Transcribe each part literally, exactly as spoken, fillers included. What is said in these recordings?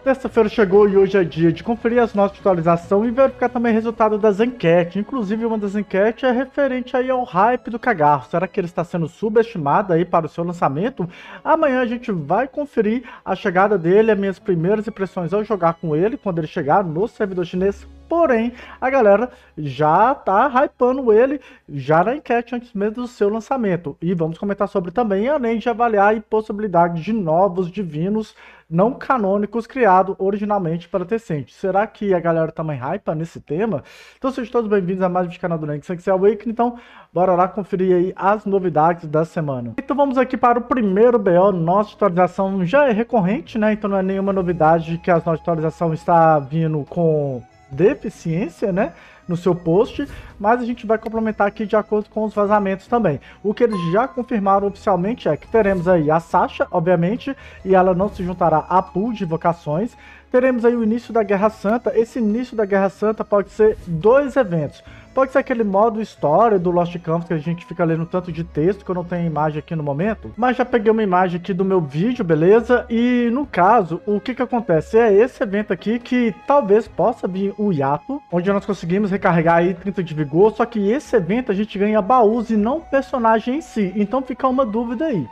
Terça-feira chegou e hoje é dia de conferir as notas de atualização e verificar também o resultado das enquetes. Inclusive, uma das enquetes é referente aí ao hype do Cagarro. Será que ele está sendo subestimado aí para o seu lançamento? Amanhã a gente vai conferir a chegada dele, as minhas primeiras impressões ao jogar com ele, quando ele chegar no servidor chinês. Porém, a galera já tá hypando ele já na enquete antes mesmo do seu lançamento. E vamos comentar sobre também, além de avaliar a possibilidade de novos divinos não canônicos criados originalmente para Tencent. Será que a galera também hypa nesse tema? Então sejam todos bem-vindos a mais um vídeo do canal do Nenk Sanctuary Awakening. Então, bora lá conferir aí as novidades da semana. Então vamos aqui para o primeiro B O. Nossa atualização já é recorrente, né? Então não é nenhuma novidade que a nossa atualização está vindo com deficiência, né, no seu post, mas a gente vai complementar aqui de acordo com os vazamentos também. O que eles já confirmaram oficialmente é que teremos aí a Sasha, obviamente, e ela não se juntará à pool de invocações. Teremos aí o início da Guerra Santa. Esse início da Guerra Santa pode ser dois eventos. Pode ser aquele modo história do Lost Campos que a gente fica lendo tanto de texto que eu não tenho imagem aqui no momento. Mas já peguei uma imagem aqui do meu vídeo, beleza? E no caso, o que que acontece? É esse evento aqui que talvez possa vir o hiato, onde nós conseguimos recarregar aí trinta de vigor. Só que esse evento a gente ganha baús e não personagem em si. Então fica uma dúvida aí.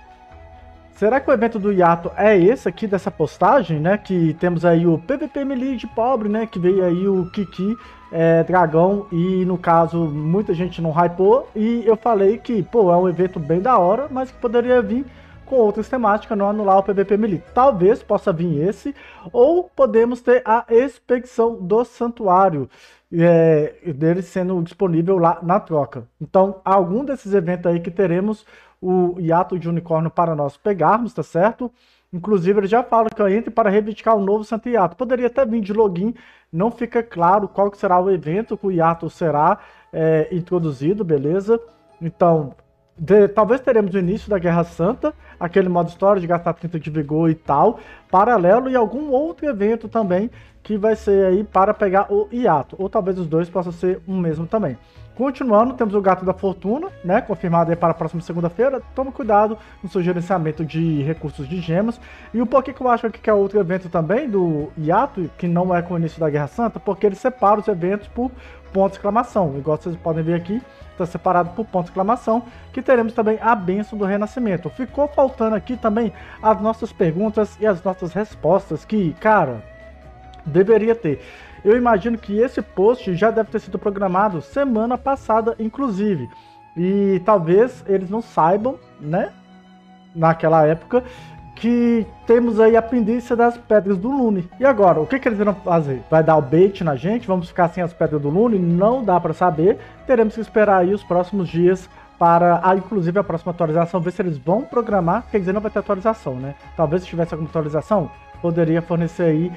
Será que o evento do hiato é esse aqui dessa postagem, né? Que temos aí o P V P Melee de pobre, né? Que veio aí o Kiki é, Dragão e no caso muita gente não hypou. E eu falei que, pô, é um evento bem da hora, mas que poderia vir com outras temáticas, não anular o P V P Melee. Talvez possa vir esse, ou podemos ter a Expedição do Santuário, é, dele sendo disponível lá na troca. Então, algum desses eventos aí que teremos o hiato de unicórnio para nós pegarmos, tá certo? Inclusive, ele já fala que eu entre para reivindicar o novo Santo Hiato. Poderia até vir de login, não fica claro qual que será o evento que o hiato será é, introduzido, beleza? Então, de, talvez teremos o início da Guerra Santa, aquele modo história de gastar trinta de vigor e tal, paralelo, e algum outro evento também que vai ser aí para pegar o hiato, ou talvez os dois possam ser um mesmo também. Continuando, temos o Gato da Fortuna, né, confirmado aí para a próxima segunda-feira. Tome cuidado no seu gerenciamento de recursos de gemas. E o porquê que eu acho que é outro evento também do hiato, que não é com o início da Guerra Santa, porque ele separa os eventos por ponto de exclamação. Igual vocês podem ver aqui, está separado por ponto de exclamação, que teremos também a bênção do renascimento. Ficou faltando aqui também as nossas perguntas e as nossas respostas, que, cara, deveria ter. Eu imagino que esse post já deve ter sido programado semana passada, inclusive. E talvez eles não saibam, né, naquela época, que temos aí a pendência das pedras do Lune. E agora, o que que eles irão fazer? Vai dar o bait na gente? Vamos ficar sem as pedras do Lune? Não dá para saber. Teremos que esperar aí os próximos dias para, ah, inclusive, a próxima atualização, ver se eles vão programar. Quer dizer, não vai ter atualização, né? Talvez se tivesse alguma atualização, poderia fornecer aí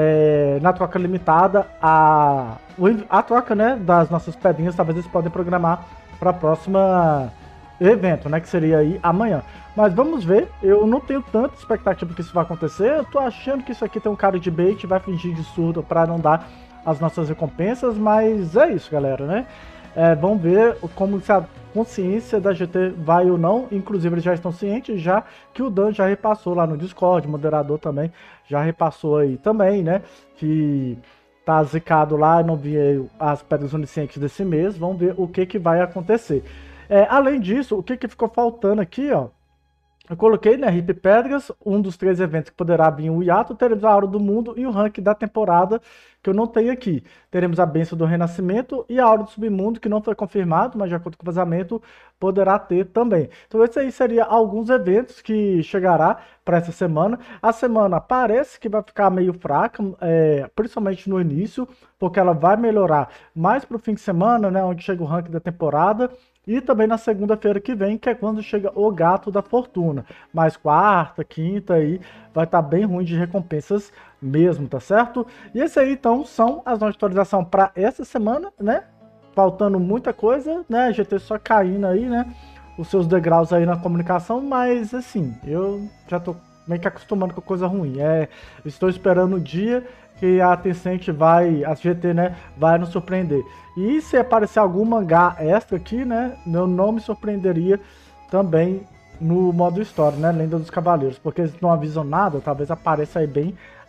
é, na troca limitada a, a troca, né, das nossas pedrinhas. Talvez eles podem programar para a próxima evento, né, que seria aí amanhã. Mas vamos ver, eu não tenho tanta expectativa que isso vai acontecer. Eu tô achando que isso aqui tem um cara de bait, vai fingir de surdo para não dar as nossas recompensas, mas é isso, galera, né? É, vamos ver como se a consciência da G T vai ou não. Inclusive eles já estão cientes, já que o Dan já repassou lá no Discord, o moderador também já repassou aí também, né, que tá zicado lá, não vi as pedras oniscientes desse mês. Vamos ver o que que vai acontecer. É, além disso, o que que ficou faltando aqui, ó, eu coloquei, né, R I P Pedras, um dos três eventos que poderá vir o hiato. Teremos a Aura do Mundo e o rank da temporada, que eu não tenho aqui. Teremos a Bênção do Renascimento e a Aura do Submundo, que não foi confirmado, mas de acordo com o vazamento, poderá ter também. Então esse aí seria alguns eventos que chegará para essa semana. A semana parece que vai ficar meio fraca, é, principalmente no início, porque ela vai melhorar mais para o fim de semana, né, onde chega o rank da temporada. E também na segunda-feira que vem, que é quando chega o Gato da Fortuna. Mas quarta, quinta aí, vai estar tá bem ruim de recompensas mesmo, tá certo? E esse aí, então, são as nossas atualizações para essa semana, né? Faltando muita coisa, né? A G T só caindo aí, né? Os seus degraus aí na comunicação, mas assim, eu já tô meio que acostumando com coisa ruim. É, estou esperando o dia que a Tencent vai, a G T, né, vai nos surpreender. E se aparecer algum mangá extra aqui, né, eu não me surpreenderia também no modo história, né, Lenda dos Cavaleiros, porque eles não avisam nada, talvez apareça aí bem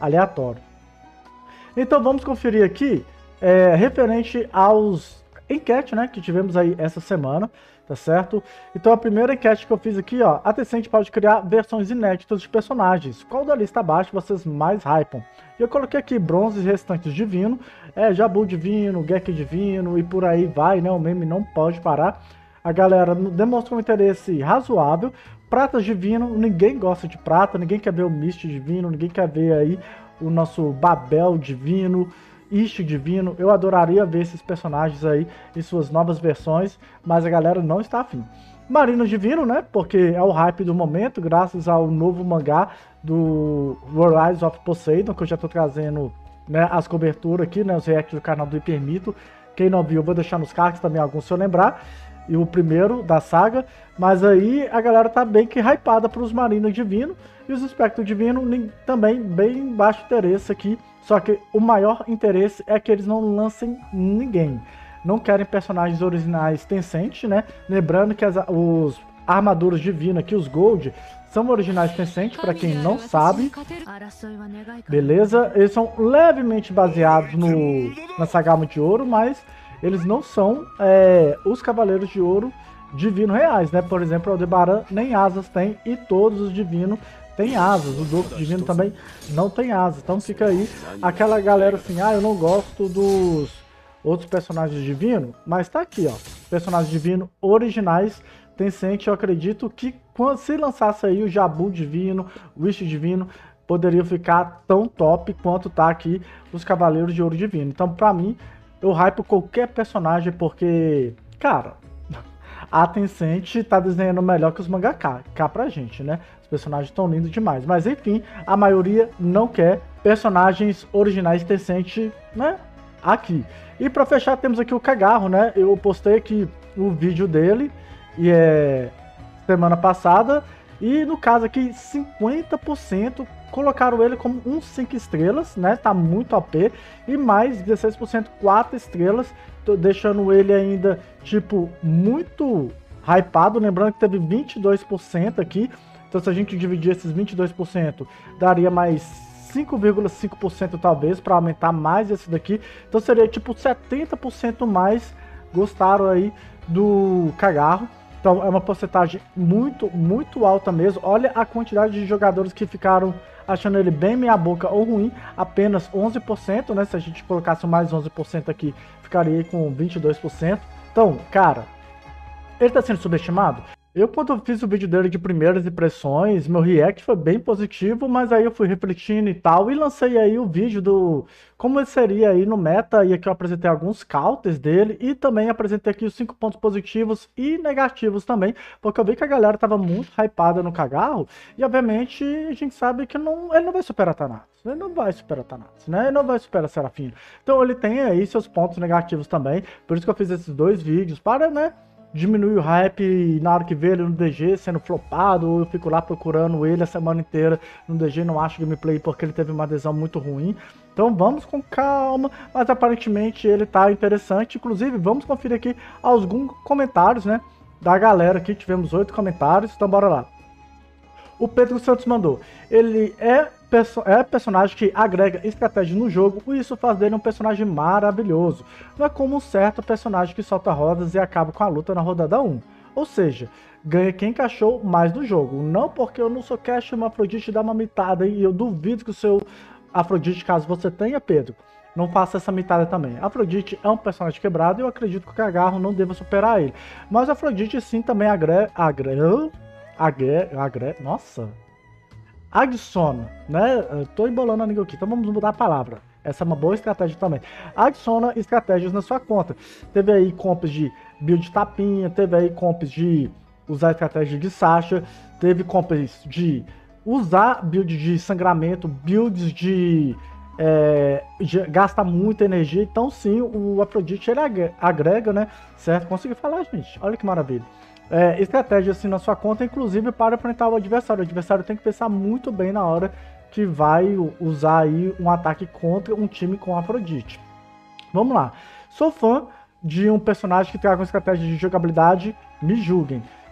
aleatório. Então vamos conferir aqui, é, referente aos enquete, né, que tivemos aí essa semana, tá certo? Então a primeira enquete que eu fiz aqui, ó, a Tencent pode criar versões inéditas de personagens. Qual da lista abaixo vocês mais hypam? E eu coloquei aqui bronzes restantes divino, é, Jabu divino, Gek divino e por aí vai, né? O meme não pode parar. A galera demonstrou um interesse razoável. Pratas divino, ninguém gosta de prata, ninguém quer ver o Mist divino, ninguém quer ver aí o nosso Babel divino, Ishi divino. Eu adoraria ver esses personagens aí em suas novas versões, mas a galera não está afim. Marino divino, né? Porque é o hype do momento, graças ao novo mangá do Rise of Poseidon, que eu já tô trazendo, né, as coberturas aqui, né, os reacts do canal do Hipermito. Quem não viu, eu vou deixar nos cards também alguns se eu lembrar. E o primeiro da saga, mas aí a galera tá bem que hypada para os Marinos Divino e os Espectro Divino também bem baixo interesse aqui, só que o maior interesse é que eles não lancem ninguém, não querem personagens originais Tencent, né? Lembrando que as os armaduras divinas aqui, os Gold, são originais Tencent, para quem não sabe, beleza? Eles são levemente baseados no, na saga de ouro, mas eles não são é, os Cavaleiros de Ouro Divino reais, né? Por exemplo, o Aldebaran nem asas tem e todos os divinos têm asas. O Doco Divino também não tem asas. Então fica aí aquela galera assim, ah, eu não gosto dos outros personagens divinos, mas tá aqui, ó. Personagens divinos originais Tencent, eu acredito que quando se lançasse aí o Jabu Divino, o Wish Divino, poderia ficar tão top quanto tá aqui os Cavaleiros de Ouro Divino. Então, pra mim, eu hypo qualquer personagem porque, cara, a Tencent tá desenhando melhor que os mangaka, cá pra gente, né? Os personagens estão lindos demais. Mas enfim, a maioria não quer personagens originais Tencent, né? Aqui. E pra fechar, temos aqui o Cagarro, né? Eu postei aqui o vídeo dele, e é semana passada. E no caso aqui, cinquenta por cento colocaram ele como um cinco estrelas, né? Tá muito O P. E mais dezesseis por cento quatro estrelas, tô deixando ele ainda, tipo, muito hypado. Lembrando que teve vinte e dois por cento aqui. Então se a gente dividir esses vinte e dois por cento, daria mais cinco vírgula cinco por cento talvez, para aumentar mais esse daqui. Então seria tipo setenta por cento mais gostaram aí do Cagarro. Então é uma porcentagem muito, muito alta mesmo. Olha a quantidade de jogadores que ficaram achando ele bem meia boca ou ruim. Apenas onze por cento, né? Se a gente colocasse mais onze por cento aqui, ficaria aí com vinte e dois por cento. Então, cara, ele tá sendo subestimado? Eu, quando fiz o vídeo dele de primeiras impressões, meu react foi bem positivo, mas aí eu fui refletindo e tal, e lancei aí o vídeo do como ele seria aí no meta, e aqui eu apresentei alguns counters dele, e também apresentei aqui os cinco pontos positivos e negativos também, porque eu vi que a galera tava muito hypada no Cagarro, e obviamente a gente sabe que não, ele não vai superar Thanatos, ele não vai superar Thanatos, né? Ele não vai superar Serafino. Então ele tem aí seus pontos negativos também, por isso que eu fiz esses dois vídeos, para, né, diminuir o hype, e na hora que vê ele no D G sendo flopado, eu fico lá procurando ele a semana inteira no D G, não acho gameplay porque ele teve uma adesão muito ruim. Então vamos com calma, mas aparentemente ele tá interessante. Inclusive, vamos conferir aqui alguns comentários, né, da galera aqui. Tivemos oito comentários, então bora lá. O Pedro Santos mandou, ele é, perso é personagem que agrega estratégia no jogo, e isso faz dele um personagem maravilhoso. Não é como um certo personagem que solta rodas e acaba com a luta na rodada um. Ou seja, ganha quem encaixou mais no jogo. Não porque eu não sou cash, uma Afrodite dá uma mitada, e eu duvido que o seu Afrodite, caso você tenha, Pedro, não faça essa mitada também. Afrodite é um personagem quebrado e eu acredito que o Cagarro não deva superar ele. Mas Afrodite sim também agrega... agrega Agre, agre, nossa, adiciona, né? Eu tô embolando a língua aqui, então vamos mudar a palavra. Essa é uma boa estratégia também. Adiciona estratégias na sua conta. Teve aí comps de build tapinha, teve aí comps de usar estratégia de Sasha, teve comps de usar build de sangramento, builds de, é, de gasta muita energia. Então sim, o Afrodite ele agrega, né? Certo? Consegui falar, gente. Olha que maravilha. É, estratégia assim na sua conta, inclusive para enfrentar o adversário. O adversário tem que pensar muito bem na hora que vai usar aí um ataque contra um time com Afrodite. Vamos lá. Sou fã de um personagem que traga uma estratégia de jogabilidade, me julguem.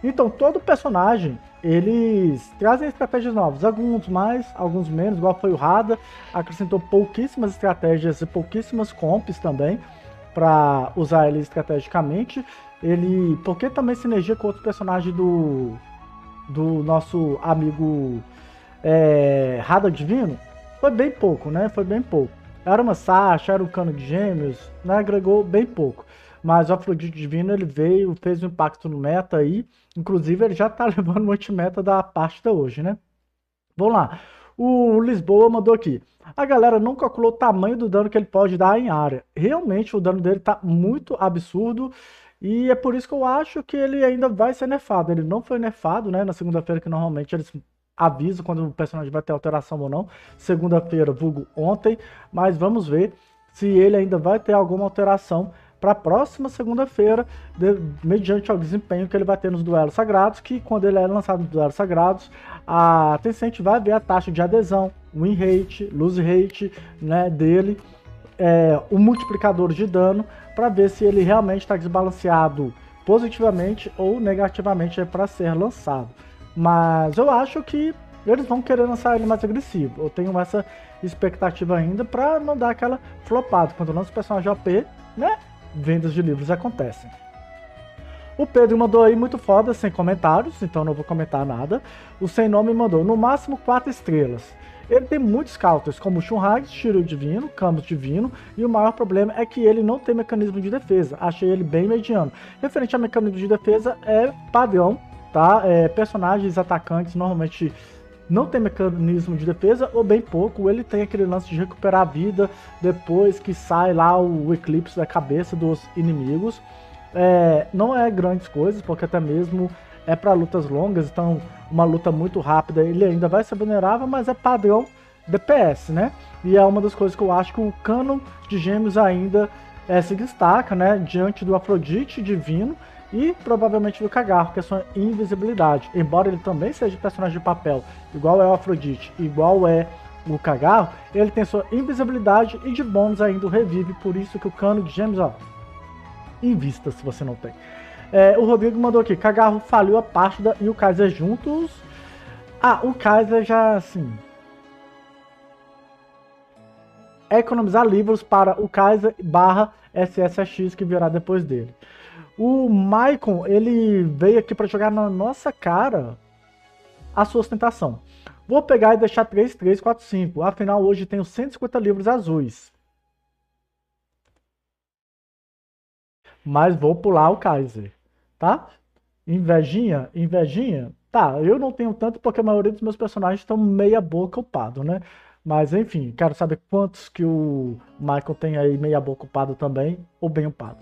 Então, todo personagem, eles trazem estratégias novas, alguns mais, alguns menos, igual foi o Rada, acrescentou pouquíssimas estratégias e pouquíssimas comps também, para usar ele estrategicamente. Ele, porque também sinergia com outros personagens do, do nosso amigo é, Rada Divino, foi bem pouco, né? Foi bem pouco. Era uma Sasha, era um Cano de Gêmeos, né? Agregou bem pouco. Mas o Afrodite Divino, ele veio, fez um impacto no meta aí. Inclusive, ele já tá levando o anti-meta da parte da hoje, né? Vamos lá. O Lisboa mandou aqui. A galera não calculou o tamanho do dano que ele pode dar em área. Realmente, o dano dele tá muito absurdo. E é por isso que eu acho que ele ainda vai ser nerfado. Ele não foi nerfado, né? Na segunda-feira, que normalmente eles avisam quando o personagem vai ter alteração ou não. Segunda-feira, vulgo ontem. Mas vamos ver se ele ainda vai ter alguma alteração para a próxima segunda-feira, mediante o desempenho que ele vai ter nos duelos sagrados, que quando ele é lançado nos duelos sagrados, a Tencent vai ver a taxa de adesão, win rate, lose rate, né, dele, é, o multiplicador de dano, para ver se ele realmente está desbalanceado positivamente ou negativamente para ser lançado. Mas eu acho que eles vão querer lançar ele mais agressivo. Eu tenho essa expectativa ainda para não dar aquela flopada. Quando lança o personagem O P, né? Vendas de livros acontecem. O Pedro mandou aí muito foda, sem comentários, então não vou comentar nada. O Sem Nome mandou, no máximo quatro estrelas. Ele tem muitos counters, como Shunrag, Shiryu Divino, Camus Divino, e o maior problema é que ele não tem mecanismo de defesa. Achei ele bem mediano. Referente a mecanismo de defesa, é padrão, tá? É, personagens atacantes normalmente não tem mecanismo de defesa, ou bem pouco. Ele tem aquele lance de recuperar a vida depois que sai lá o eclipse da cabeça dos inimigos. É, não é grandes coisas, porque até mesmo é para lutas longas, então uma luta muito rápida ele ainda vai ser vulnerável, mas é padrão D P S, né? E é uma das coisas que eu acho que o Canon de Gêmeos ainda é, se destaca, né? Diante do Afrodite Divino e provavelmente do Cagarro, que é sua invisibilidade. Embora ele também seja personagem de papel, igual é o Afrodite, igual é o Cagarro, ele tem sua invisibilidade e de bônus ainda o revive, por isso que o Cano de Gêmeos, ó, invista se você não tem. É, o Rodrigo mandou aqui, Cagarro faliu a Pástida e o Kaiser juntos. Ah, o Kaiser já, assim... é economizar livros para o Kaiser barra S S X que virá depois dele. O Maicon, ele veio aqui para jogar na nossa cara a sua ostentação. Vou pegar e deixar três, três, quatro, cinco. Afinal, hoje tenho cento e cinquenta livros azuis. Mas vou pular o Kaiser, tá? Invejinha, invejinha. Tá, eu não tenho tanto porque a maioria dos meus personagens estão meia boca upado, né? Mas enfim, quero saber quantos que o Michael tem aí meia boca upado também, ou bem upado.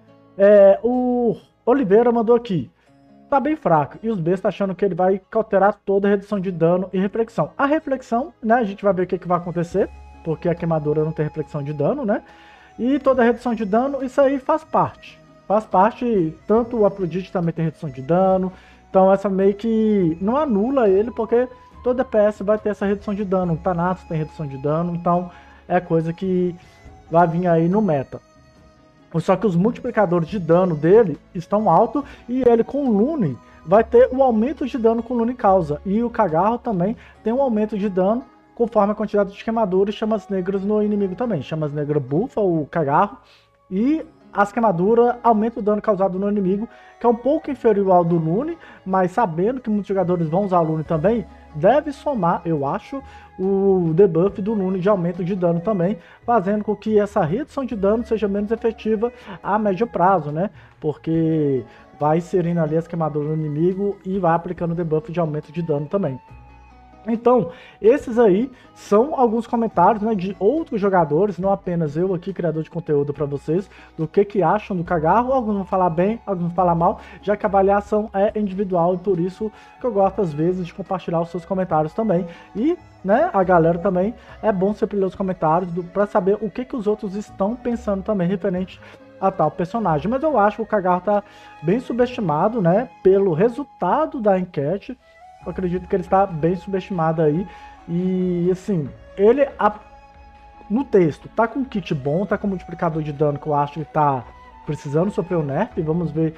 É, o Oliveira mandou aqui. Tá bem fraco. E os Bs tá achando que ele vai cauterar toda a redução de dano e reflexão. A reflexão, né? A gente vai ver o que, que vai acontecer. Porque a queimadura não tem reflexão de dano, né? E toda a redução de dano, isso aí faz parte. Faz parte, tanto o Afrodite também tem redução de dano. Então essa meio que não anula ele, porque todo D P S vai ter essa redução de dano. O Thanatos tem redução de dano, então é coisa que vai vir aí no meta. Só que os multiplicadores de dano dele estão altos e ele com o Lune vai ter o aumento de dano que o Lune causa. E o Cagarro também tem um aumento de dano conforme a quantidade de queimaduras e chamas negras no inimigo também. Chamas negras bufa o Cagarro e as queimaduras aumentam o dano causado no inimigo, que é um pouco inferior ao do Lune, mas sabendo que muitos jogadores vão usar o Lune também, deve somar, eu acho, o debuff do Lune de aumento de dano também, fazendo com que essa redução de dano seja menos efetiva a médio prazo, né? Porque vai inserindo ali as queimaduras no inimigo e vai aplicando o debuff de aumento de dano também. Então, esses aí são alguns comentários, né, de outros jogadores, não apenas eu aqui, criador de conteúdo para vocês, do que que acham do Cagarro. Alguns vão falar bem, alguns vão falar mal, já que a avaliação é individual e por isso que eu gosto às vezes de compartilhar os seus comentários também. E, né, a galera também, é bom sempre ler os comentários para saber o que que os outros estão pensando também referente a tal personagem. Mas eu acho que o Cagarro tá bem subestimado, né, pelo resultado da enquete. Eu acredito que ele está bem subestimado aí. E assim, ele a, no texto tá com um kit bom, tá com um multiplicador de dano que eu acho que tá precisando sofrer o nerf. Vamos ver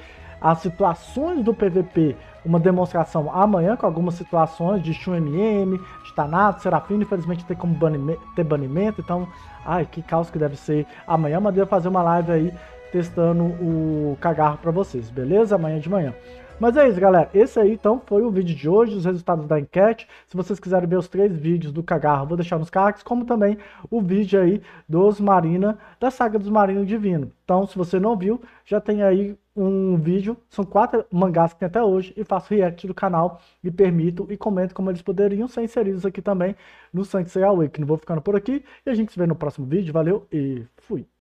as situações do P V P, uma demonstração amanhã com algumas situações de Shun M M, de Thanatos, Serafino, infelizmente tem como banimento, ter banimento, então, ai, que caos que deve ser. Amanhã eu mandei fazer uma live aí testando o Cagarro para vocês, beleza? Amanhã de manhã. Mas é isso, galera. Esse aí, então, foi o vídeo de hoje, os resultados da enquete. Se vocês quiserem ver os três vídeos do Cagarro, eu vou deixar nos cards, como também o vídeo aí dos Marina, da saga dos Marinos Divino. Então, se você não viu, já tem aí um vídeo. São quatro mangás que tem até hoje e faço react do canal, me permito e comento como eles poderiam ser inseridos aqui também no Saint Seiya Awakening. Vou ficando por aqui e a gente se vê no próximo vídeo. Valeu e fui!